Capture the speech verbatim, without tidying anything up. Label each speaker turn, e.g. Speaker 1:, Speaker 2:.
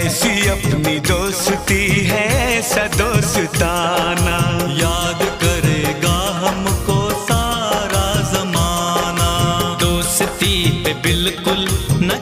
Speaker 1: ऐसी अपनी दोस्ती है सदोस्ताना,
Speaker 2: याद करेगा हमको सारा जमाना। दोस्ती पे बिल्कुल